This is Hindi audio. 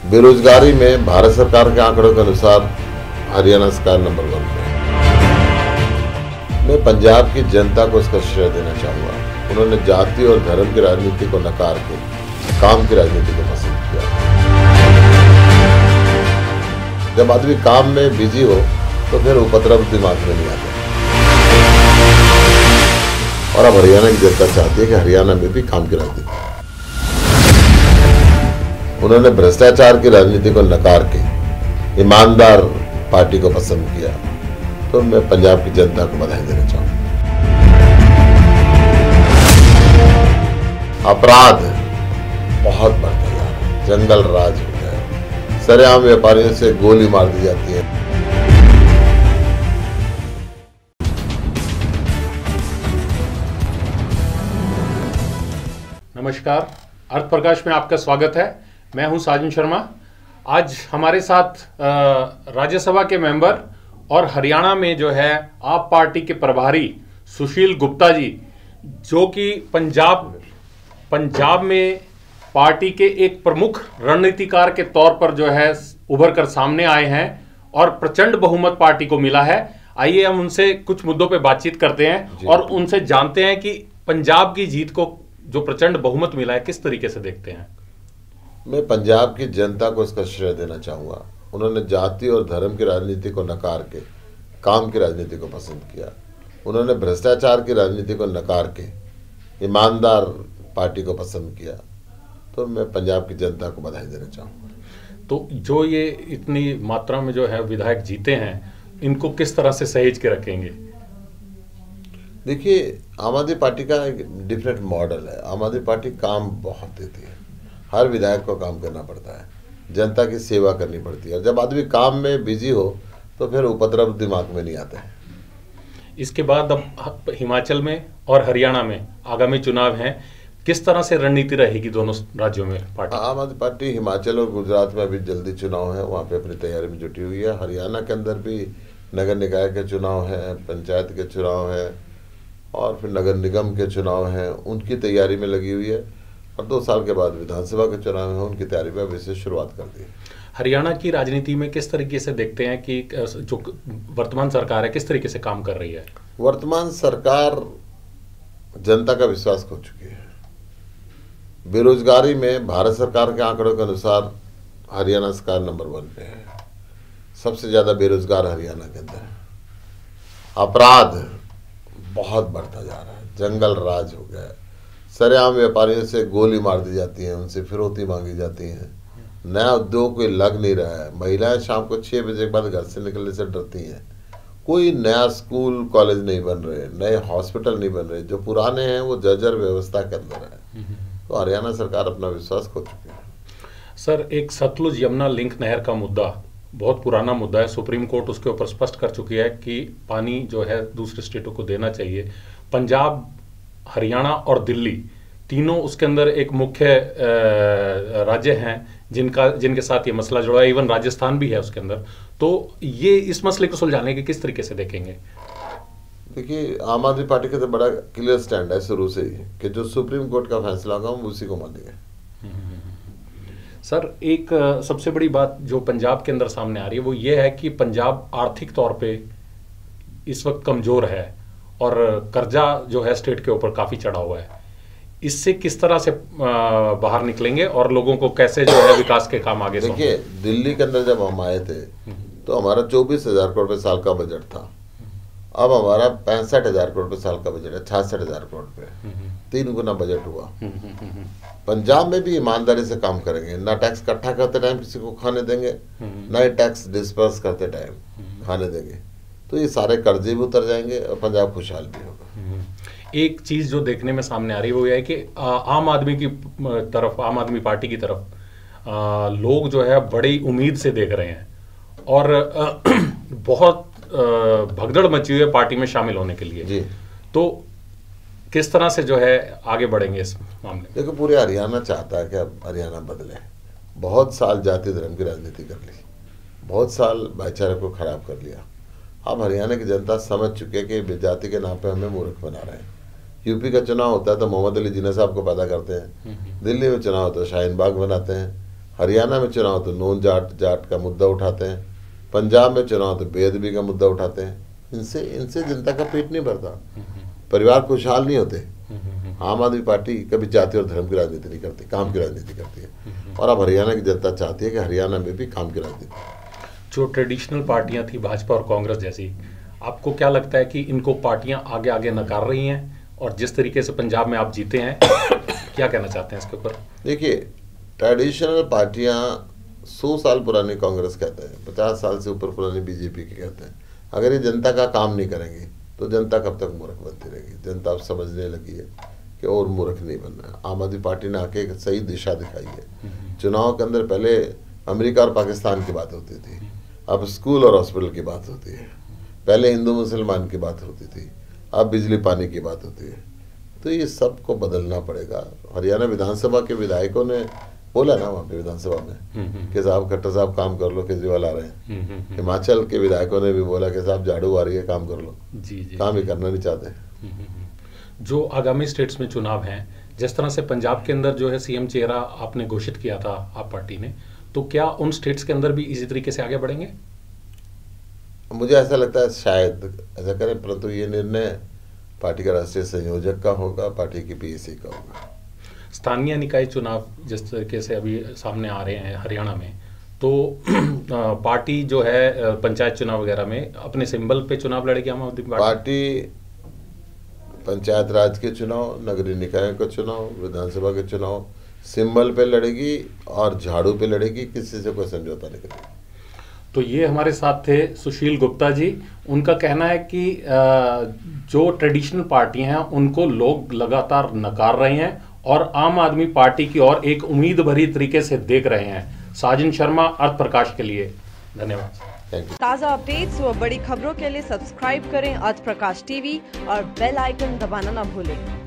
बेरोजगारी में भारत सरकार के आंकड़ों के अनुसार हरियाणा सरकार नंबर 1 पे है। मैं पंजाब की जनता को इसका श्रेय देना चाहूंगा। उन्होंने जाति और धर्म की राजनीति को नकार के काम की राजनीति को पसंद किया। जब आदमी काम में बिजी हो तो फिर उपद्रव दिमाग में नहीं आता। और अब हरियाणा की जनता चाहती है कि हरियाणा में भी काम की राजनीति। उन्होंने भ्रष्टाचार की राजनीति को नकार के ईमानदार पार्टी को पसंद किया। तो मैं पंजाब की जनता को बधाई देना चाहूंगा। अपराध बहुत बढ़ता जा रहा है, जंगल राज हो गया है, सरेआम व्यापारियों से गोली मार दी जाती है। नमस्कार, अर्थ प्रकाश में आपका स्वागत है। मैं हूं साजन शर्मा। आज हमारे साथ राज्यसभा के मेंबर और हरियाणा में जो है आप पार्टी के प्रभारी सुशील गुप्ता जी, जो कि पंजाब में पार्टी के एक प्रमुख रणनीतिकार के तौर पर जो है उभर कर सामने आए हैं और प्रचंड बहुमत पार्टी को मिला है। आइए हम उनसे कुछ मुद्दों पे बातचीत करते हैं और उनसे जानते हैं कि पंजाब की जीत को जो प्रचंड बहुमत मिला है किस तरीके से देखते हैं। मैं पंजाब की जनता को इसका श्रेय देना चाहूंगा। उन्होंने जाति और धर्म की राजनीति को नकार के काम की राजनीति को पसंद किया। उन्होंने भ्रष्टाचार की राजनीति को नकार के ईमानदार पार्टी को पसंद किया। तो मैं पंजाब की जनता को बधाई देना चाहूंगा। तो जो ये इतनी मात्रा में जो है विधायक जीते हैं, इनको किस तरह से सहेज के रखेंगे? देखिए, आम आदमी पार्टी का एक डिफरेंट मॉडल है। आम आदमी पार्टी काम बहुत देती है। हर विधायक को काम करना पड़ता है, जनता की सेवा करनी पड़ती है। और जब आदमी काम में बिजी हो तो फिर उपद्रव दिमाग में नहीं आता है। इसके बाद अब हिमाचल में और हरियाणा में आगामी चुनाव हैं, किस तरह से रणनीति रहेगी दोनों राज्यों में पार्टी? आम आदमी पार्टी हिमाचल और गुजरात में अभी जल्दी चुनाव है, वहाँ पे अपनी तैयारी में जुटी हुई है। हरियाणा के अंदर भी नगर निकाय के चुनाव है, पंचायत के चुनाव है और फिर नगर निगम के चुनाव हैं, उनकी तैयारी में लगी हुई है। और 2 साल के बाद विधानसभा के चुनाव हैं, उनकी तैयारी में अभी से शुरुआत कर दी है। हरियाणा की राजनीति में किस तरीके से देखते हैं कि जो वर्तमान सरकार है किस तरीके से काम कर रही है? वर्तमान सरकार जनता का विश्वास खो चुकी है। बेरोजगारी में भारत सरकार के आंकड़ों के अनुसार हरियाणा सरकार नंबर 1 पे है। सबसे ज्यादा बेरोजगार हरियाणा के अंदर है। अपराध बहुत बढ़ता जा रहा है, जंगल राज हो गया है, सरेआम व्यापारियों से गोली मार दी जाती है, उनसे फिरौती मांगी जाती है। नया उद्योग कोई लग नहीं रहा है। महिलाएं शाम को 6 बजे के बाद घर से निकलने से डरती हैं। कोई नया स्कूल कॉलेज नहीं बन रहे, नए हॉस्पिटल नहीं बन रहे, जो पुराने हैं वो जर्जर व्यवस्था के अंदर है। तो हरियाणा सरकार अपना विश्वास खो चुकी है। सर, एक सतलुज यमुना लिंक नहर का मुद्दा बहुत पुराना मुद्दा है। सुप्रीम कोर्ट उसके ऊपर स्पष्ट कर चुकी है कि पानी जो है दूसरे स्टेटों को देना चाहिए। पंजाब, हरियाणा और दिल्ली तीनों उसके अंदर एक मुख्य राज्य हैं जिनके साथ ये मसला जुड़ा है। इवन राजस्थान भी है उसके अंदर। तो ये इस मसले को सुलझाने के किस तरीके से देखेंगे? देखिए, आम आदमी पार्टी का तो बड़ा क्लियर स्टैंड है शुरू से ही कि जो सुप्रीम कोर्ट का फैसला होगा हम उसी को मानेंगे। सर, एक सबसे बड़ी बात जो पंजाब के अंदर सामने आ रही है वो ये है कि पंजाब आर्थिक तौर पे इस वक्त कमजोर है और कर्जा जो है स्टेट के ऊपर काफी चढ़ा हुआ है। इससे किस तरह से बाहर निकलेंगे और लोगों को कैसे जो है विकास के काम आगे? देखिए, दिल्ली के अंदर जब हम आए थे तो हमारा 24,000 करोड़ रुपए साल का बजट था। अब हमारा 65,000 करोड़ रुपए साल का बजट है, 66,000 करोड़ रुपए, 3 गुना बजट हुआ। पंजाब में भी ईमानदारी से काम करेंगे, ना टैक्स इकट्ठा करते टाइम किसी को खाने देंगे, ना ही टैक्स डिस्पर्स करते टाइम खाने देंगे। तो ये सारे कर्जे भी उतर जाएंगे और पंजाब खुशहाल भी होगा। एक चीज जो देखने में सामने आ रही है वो यह है कि आम आदमी की तरफ, आम आदमी पार्टी की तरफ लोग जो है बड़ी उम्मीद से देख रहे हैं और बहुत भगदड़ मची हुई है पार्टी में शामिल होने के लिए। जी। तो किस तरह से जो है आगे बढ़ेंगे इस मामले में? देखो, पूरे हरियाणा चाहता है कि अब हरियाणा बदले। बहुत साल जाति धर्म की राजनीति कर ली, बहुत साल भाईचारे को खराब कर लिया। अब हरियाणा की जनता समझ चुकी है कि जाति के नाम पे हमें मूर्ख बना रहे हैं। यूपी का चुनाव होता है तो मोहम्मद अली जिन्ना साहब को पैदा करते हैं, दिल्ली में चुनाव होता है शाहीन बाग बनाते हैं, हरियाणा में चुनाव तो नून जाट का मुद्दा उठाते हैं, पंजाब में चुनाव तो बेअदबी का मुद्दा उठाते हैं। इनसे जनता का पेट नहीं भरता, परिवार खुशहाल नहीं होते। आम आदमी पार्टी कभी जाति और धर्म की राजनीति नहीं करती, काम की राजनीति करती है। और अब हरियाणा की जनता चाहती है कि हरियाणा में भी काम की राजनीति। जो ट्रेडिशनल पार्टियां थी भाजपा और कांग्रेस जैसी, आपको क्या लगता है कि इनको पार्टियां आगे आगे नकार रही हैं? और जिस तरीके से पंजाब में आप जीते हैं, क्या कहना चाहते हैं इसके ऊपर? देखिए, ट्रेडिशनल पार्टियां 100 साल पुरानी कांग्रेस कहते हैं, 50 साल से ऊपर पुरानी बीजेपी के कहते हैं। अगर ये जनता का काम नहीं करेंगी तो जनता कब तक मूर्ख बनती रहेगी? जनता अब समझने लगी है कि और मूर्ख नहीं बनना है। आम आदमी पार्टी ने आके एक सही दिशा दिखाई है। चुनाव के अंदर पहले अमेरिका और पाकिस्तान की बात होती थी, अब स्कूल और हॉस्पिटल की बात होती है। पहले हिंदू मुसलमान की बात होती थी, अब बिजली पानी की बात होती है। तो ये सबको बदलना पड़ेगा। हरियाणा विधानसभा के विधायकों ने बोला ना वहाँ पे विधानसभा में कि साहब खट्टर साहब काम कर लो, केजरीवाल आ रहे हैं। हिमाचल के विधायकों ने भी बोला कि साहब झाड़ू आ रही है, काम कर लो। जी जी, काम ही करना नहीं चाहते। जो आगामी स्टेट्स में चुनाव हैं, जिस तरह से पंजाब के अंदर जो है सीएम चेहरा आपने घोषित किया था आप पार्टी ने, तो क्या उन स्टेट्स के अंदर भी इसी तरीके से आगे बढ़ेंगे? मुझे ऐसा लगता है शायद ऐसा करें, परंतु ये निर्णय पार्टी का राष्ट्रीय संयोजक का होगा, पार्टी की पीएसी का होगा। स्थानीय निकाय चुनाव जिस तरीके से अभी सामने आ रहे हैं हरियाणा में, तो पार्टी जो है पंचायत चुनाव वगैरह में अपने सिंबल पे चुनाव लड़ेगी आम आदमी पार्टी? पंचायत राज के चुनाव, नगरीय निकायों का चुनाव, विधानसभा के चुनाव सिंबल पे लड़ेगी और झाड़ू पे लड़ेगी, किसी से कोई समझौता नहीं करेगी। तो ये हमारे साथ थे सुशील गुप्ता जी। उनका कहना है कि जो ट्रेडिशनल पार्टियां हैं उनको लोग लगातार नकार रहे हैं और आम आदमी पार्टी की ओर एक उम्मीद भरी तरीके से देख रहे हैं। साजिन शर्मा, अर्थ प्रकाश के लिए धन्यवाद। ताज़ा अपडेट्स व बड़ी खबरों के लिए सब्सक्राइब करें अर्थ प्रकाश टीवी और बेल आइकन दबाना न भूलें।